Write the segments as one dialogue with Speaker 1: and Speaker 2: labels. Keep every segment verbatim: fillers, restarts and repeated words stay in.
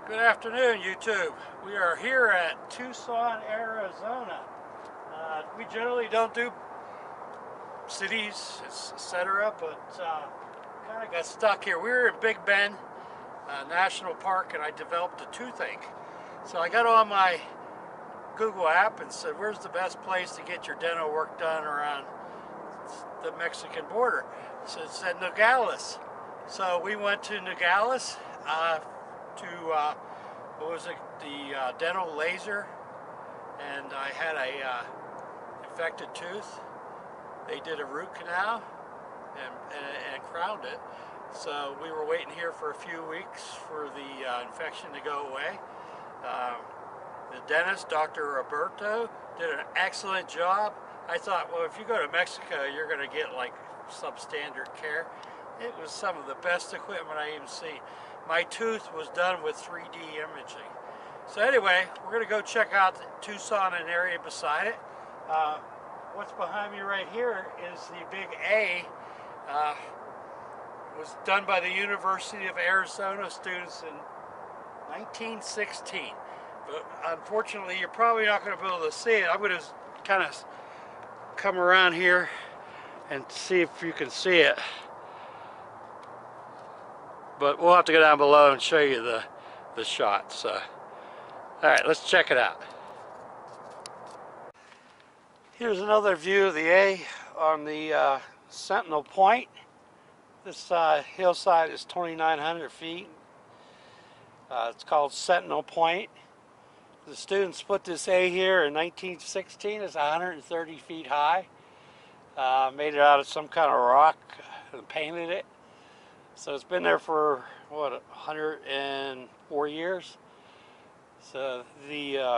Speaker 1: Good afternoon, YouTube. We are here at Tucson, Arizona. Uh, we generally don't do cities, et cetera, but uh, kind of got stuck here. We were in Big Bend uh, National Park, and I developed a toothache. So I got on my Google app and said, "Where's the best place to get your dental work done around the Mexican border?" So it said Nogales. So we went to Nogales uh, to uh, what was it, the uh, dental laser, and I had a uh, infected tooth. They did a root canal and, and, and crowned it. So we were waiting here for a few weeks for the uh, infection to go away. Um, the dentist, Doctor Roberto, did an excellent job. I thought, well, if you go to Mexico, you're going to get like substandard care. It was some of the best equipment I even seen. My tooth was done with three D imaging. So anyway, we're going to go check out Tucson and area beside it. Uh, what's behind me right here is the big A. Uh, was done by the University of Arizona students in nineteen sixteen. But unfortunately, you're probably not going to be able to see it. I'm going to kind of come around here and see if you can see it. But we'll have to go down below and show you the, the shot. So, all right, let's check it out. Here's another view of the A on the uh, Sentinel Point. This uh, hillside is twenty-nine hundred feet. Uh, it's called Sentinel Point. The students put this A here in nineteen sixteen. It's one hundred thirty feet high. Uh, made it out of some kind of rock and painted it. So it's been there for, what, one hundred four years. So the uh,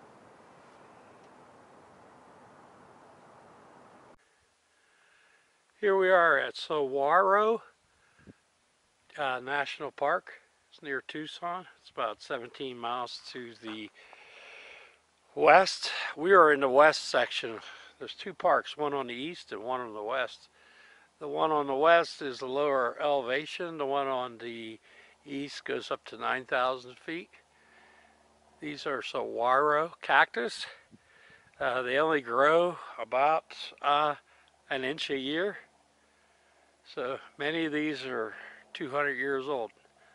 Speaker 1: here we are at Saguaro uh, National Park. It's near Tucson. It's about seventeen miles to the west. We are in the west section. There's two parks, one on the east and one on the west. The one on the west is the lower elevation. The one on the east goes up to nine thousand feet. These are saguaro cactus. Uh, they only grow about uh, an inch a year. So many of these are two hundred years old.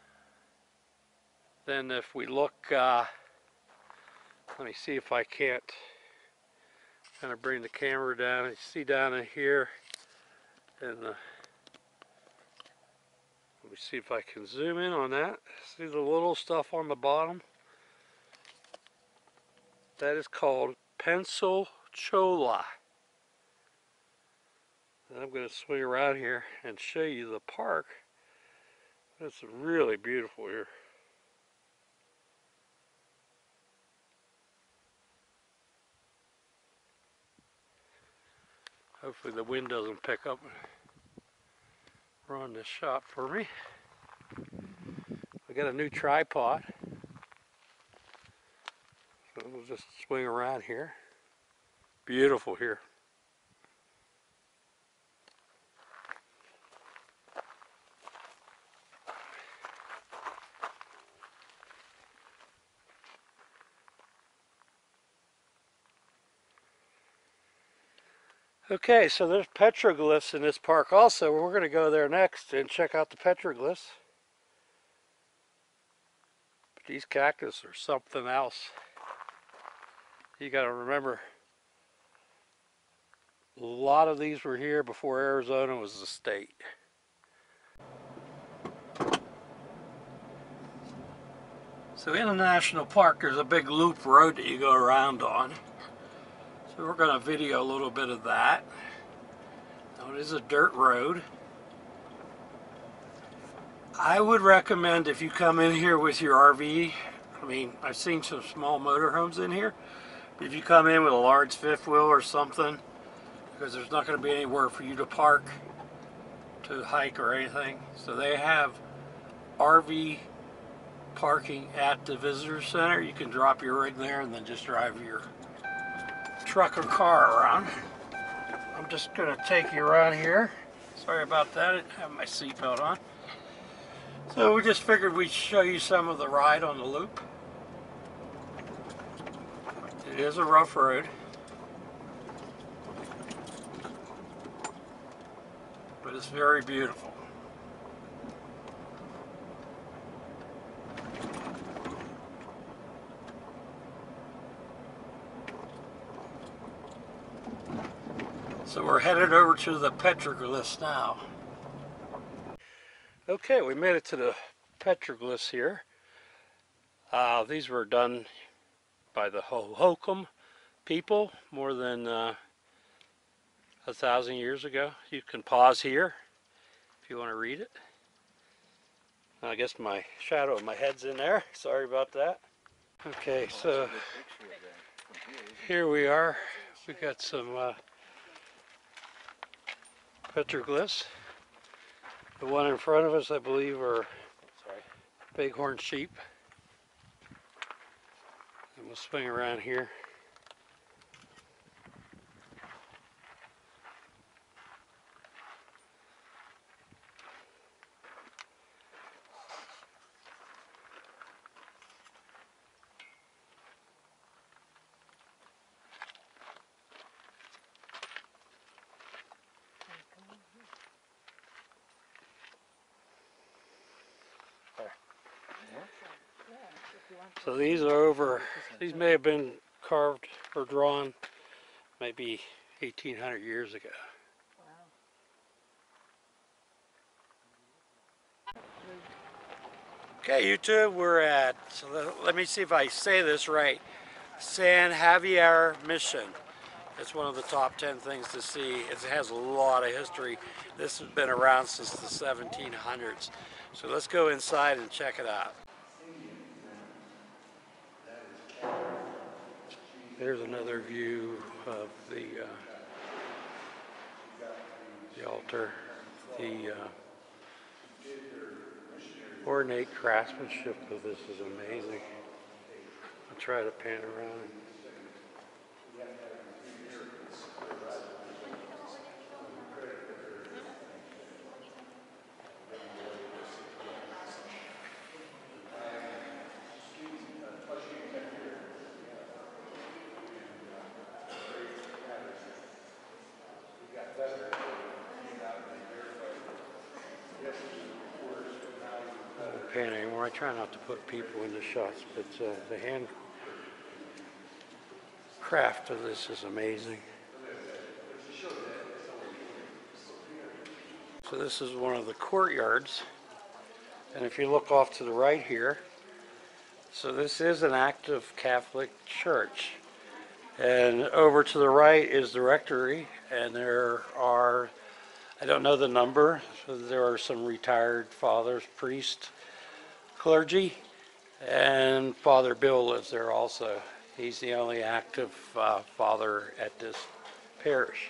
Speaker 1: Then if we look, uh, let me see if I can't kind of bring the camera down. You see down in here, and the, let me see if I can zoom in on that. See the little stuff on the bottom? That is called pencil cholla. And I'm going to swing around here and show you the park. It's really beautiful here. Hopefully the wind doesn't pick up and run this shot for me. I got a new tripod. So we'll just swing around here. Beautiful here. Okay, so there's petroglyphs in this park also. We're going to go there next and check out the petroglyphs. But these cactus are something else. You got to remember, a lot of these were here before Arizona was a state. So in a national park, there's a big loop road that you go around on. So we're going to video a little bit of that. Now it is a dirt road. I would recommend if you come in here with your R V, I mean, I've seen some small motorhomes in here, but if you come in with a large fifth wheel or something, because there's not going to be anywhere for you to park, to hike or anything. So they have R V parking at the visitor center. You can drop your rig there and then just drive your truck or car around. I'm just going to take you around here. Sorry about that, I didn't have my seatbelt on. So we just figured we'd show you some of the ride on the loop. It is a rough road, but it's very beautiful. So we're headed over to the petroglyphs now. Okay, we made it to the petroglyphs here. Uh, these were done by the Hohokam people more than uh, a thousand years ago. You can pause here if you want to read it. I guess my shadow of my head's in there. Sorry about that. Okay, so here we are. We got some uh, petroglyphs. The one in front of us, I believe, are bighorn sheep. And we'll swing around here. So these are over, these may have been carved or drawn maybe eighteen hundred years ago. Okay, YouTube, we're at, so let, let me see if I say this right, San Javier Mission. It's one of the top ten things to see. It has a lot of history. This has been around since the seventeen hundreds. So let's go inside and check it out. There's another view of the, uh, the altar. The uh, ornate craftsmanship of this is amazing. I'll try to pan around. Pan anymore. I try not to put people in the shots, but uh, the hand craft of this is amazing. So this is one of the courtyards, and if you look off to the right here, so this is an active Catholic church, and over to the right is the rectory, and there are, I don't know the number, so there are some retired fathers, priests, clergy, and Father Bill lives there also. He's the only active uh, father at this parish.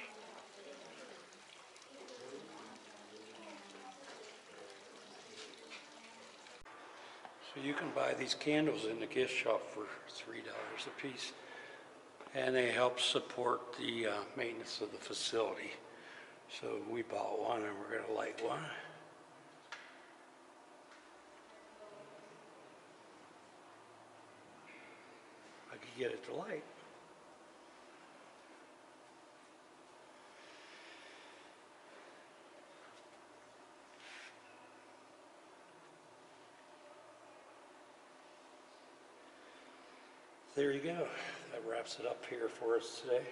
Speaker 1: So you can buy these candles in the gift shop for three dollars a piece, and they help support the uh, maintenance of the facility. So we bought one and we're going to light one. I could get it to light. There you go. That wraps it up here for us today.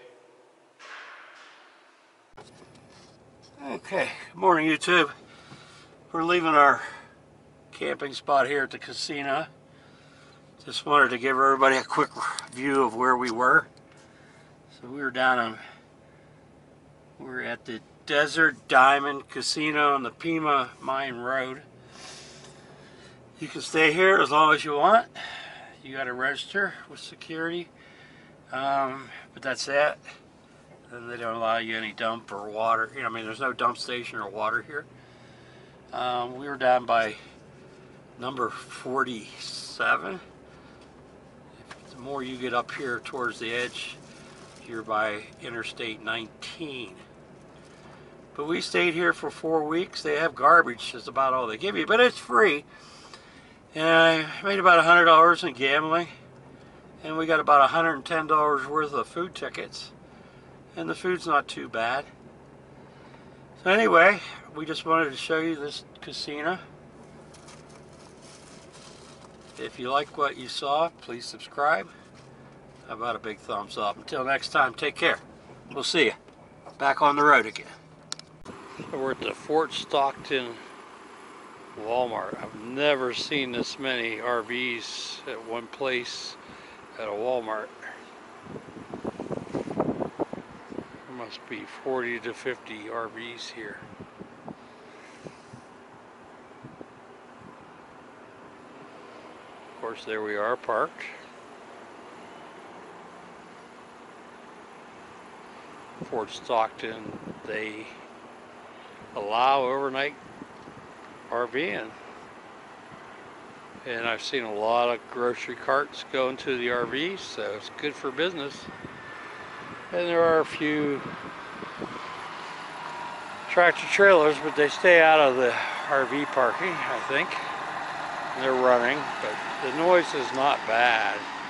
Speaker 1: Okay, good morning YouTube. We're leaving our camping spot here at the casino. Just wanted to give everybody a quick view of where we were. So we were down on, we were at the Desert Diamond Casino on the Pima Mine Road. You can stay here as long as you want. You got to register with security, um, but that's it. And they don't allow you any dump or water. You know, I mean, there's no dump station or water here. Um, we were down by number forty-seven. The more you get up here towards the edge, you're by Interstate nineteen. But we stayed here for four weeks. They have garbage, is about all they give you, but it's free. And I made about a hundred dollars in gambling, and we got about a hundred and ten dollars worth of food tickets, and the food's not too bad. So anyway, we just wanted to show you this casino. If you like what you saw, please subscribe. How about a big thumbs up? Until next time, take care. We'll see you back on the road again. So we're at the Fort Stockton Walmart. I've never seen this many R Vs at one place at a Walmart. There must be forty to fifty R Vs here. Of course, there we are parked. Fort Stockton, they allow overnight RVing. And I've seen a lot of grocery carts go into the R Vs, so it's good for business. And there are a few tractor trailers, but they stay out of the R V parking, I think. And they're running, but the noise is not bad.